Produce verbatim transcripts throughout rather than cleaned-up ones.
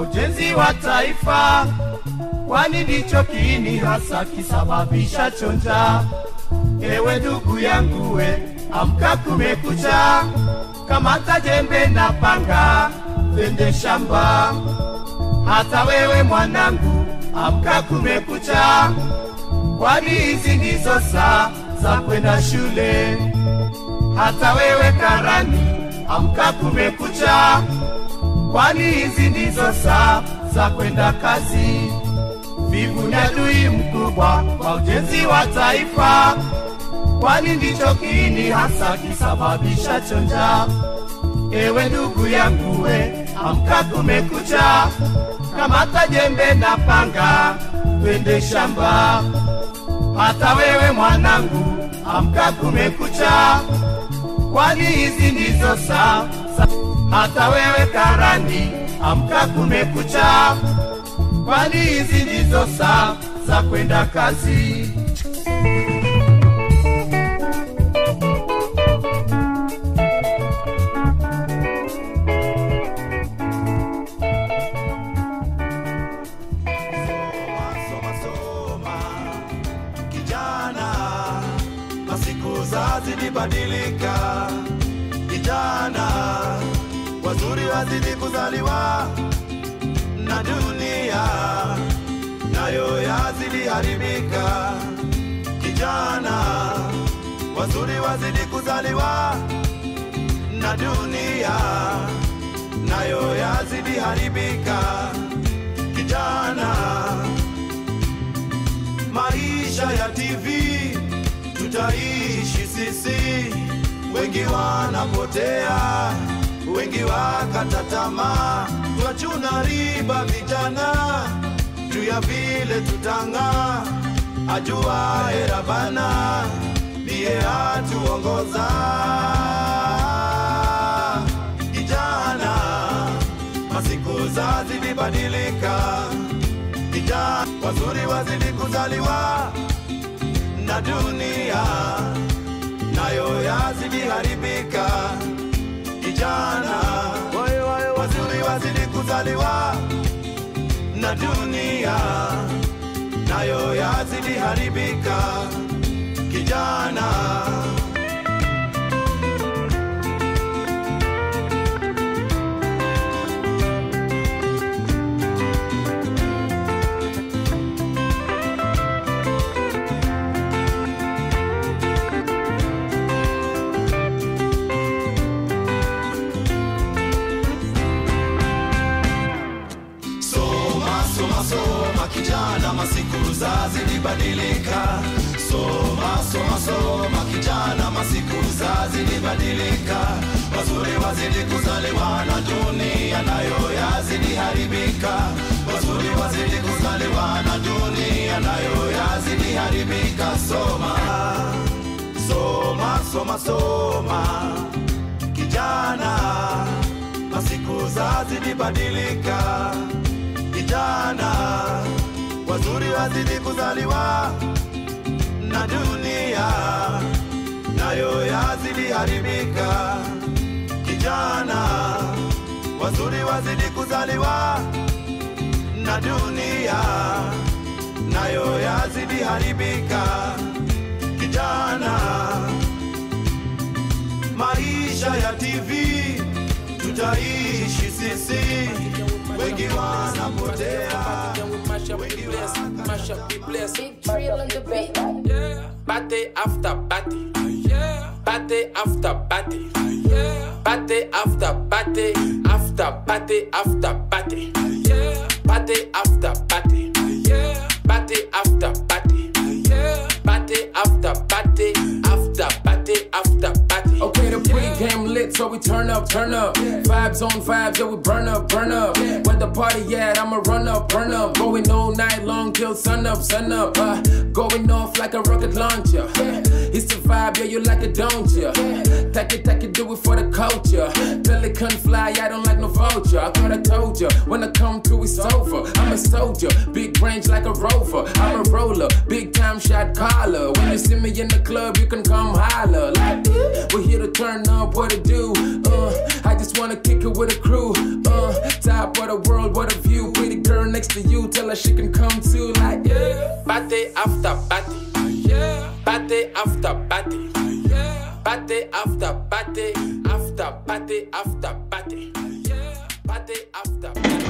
ujenzi wa taifa, kwani ndicho kiini hasa kisababisha chonja. Ewe ndugu yangu we, amka kumekucha, kamata jembe na panga, twende shamba. Hata wewe mwanangu, amka kumekucha, kwani hizi ndizo saa za kwenda shule. Hata wewe karani, amka kumekucha, kwani hizi ndizo saa za kwenda kazi. Vivu ni adui mkubwa kwa ujenzi wa taifa, kwani ndicho kiini hasa kisababisha chonja. Ewe ndugu yangu we, amka kumekucha, kamata jembe na panga, twende shamba. Hata wewe mwanangu, amka kumekucha, kwani hizi ndizo saa. Hata wewe karani, amka kumekucha, kwani hizi ndizo saa za kwenda kazi. Zazidi badilika, kijana, wazuri wazidi kuzaliwa, na dunia nayo yazidi haribika. Kijana, wazuri wazidi kuzaliwa, na dunia nayo yazidi haribika. Kijana, maisha ya T V tutaishi sisi, wengi wanapotea, wengi wakata tamaa. Twachuna riba vijana, juu ya vile tutanga, ajua erabana, ndiye atuongoza. Kijana, masiku zazidi badilika, kijana, wazuri wazidi kuzaliwa, na dunia nayo yazidi haribika. Kijana, wazuri wazidi kuzaliwa, na dunia nayo yazidi haribika. Kijana, kijana, masiku zazidi badilika. Soma, soma, soma kijana, masiku zazidi badilika. Wazuri wazidi kuzaliwa, na dunia nayo yazidi haribika. Wazuri wazidi kuzaliwa, na dunia nayo yazidi haribika. Soma, soma, soma, soma kijana, masiku zazidi badilika. Kijana, wazuri wazidi kuzaliwa, na dunia nayo yazidi haribika. Kijana, wazuri wazidi kuzaliwa, na dunia nayo yazidi haribika. Kijana, maisha ya T V tutaishi sisi, wengi wanapotea, wengi wakata. Big drill on the beat. Yeah. Party after party. Yeah. Party after party. Yeah. Party after party. After party after party. Yeah. Party after party. Yeah. Party after party. Yeah. Party after party. After party after party. Okay, the pre-game lit, so we turn up, turn up. Yeah. Vibes on vibes, yeah, we burn up, burn up. Yeah. Where the party at, I'ma run up, burn up. Going all night long till sun up, sun up. Uh, going off like a rocket launcher. Yeah. It's the vibe, yeah, you like it, don't ya? Yeah. Take it, take it, do it for the culture. Pelican fly, I don't like no vulture. I thought I told ya, when I come through, it's over. I'm a soldier, big range like a rover. I'm a roller, big time shot caller. When you see me in the club, you can come holler. Like, we're here to turn up, what to do? Uh, I just wanna kick it with a crew. Uh, top of the world, what a view. next to you, tell her she can come too. Like, yeah. Party after party. Yeah. Party after party. Yeah. Party after party. After party after party. Yeah. Party after party.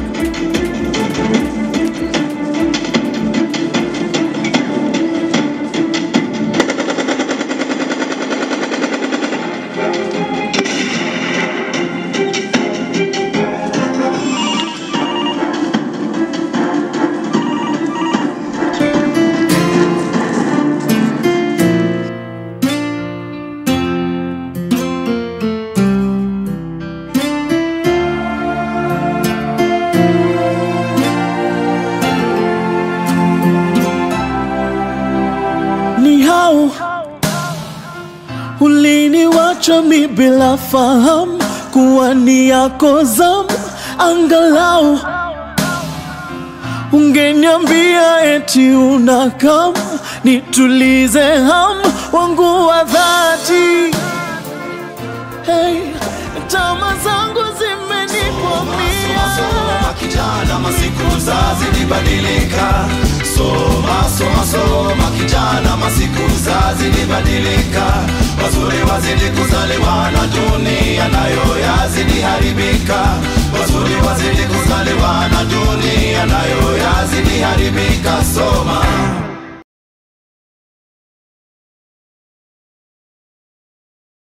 Uliniwacha mi bila fahamu kuwa ni yako zamu, angalau ungeniambia eti unakam nitulize hamu wangu wa dhati. Hey, tama zangu zimenipomia. Soma kijana, masiku zazilibadilika. Soma, soma, soma kijana, masiku zazilibadilika. Wazuri wazidi kuzaliwa na dunia nayo yazidi haribika. Wazuri wazidi kuzaliwa na dunia nayo yazidi haribika. Soma.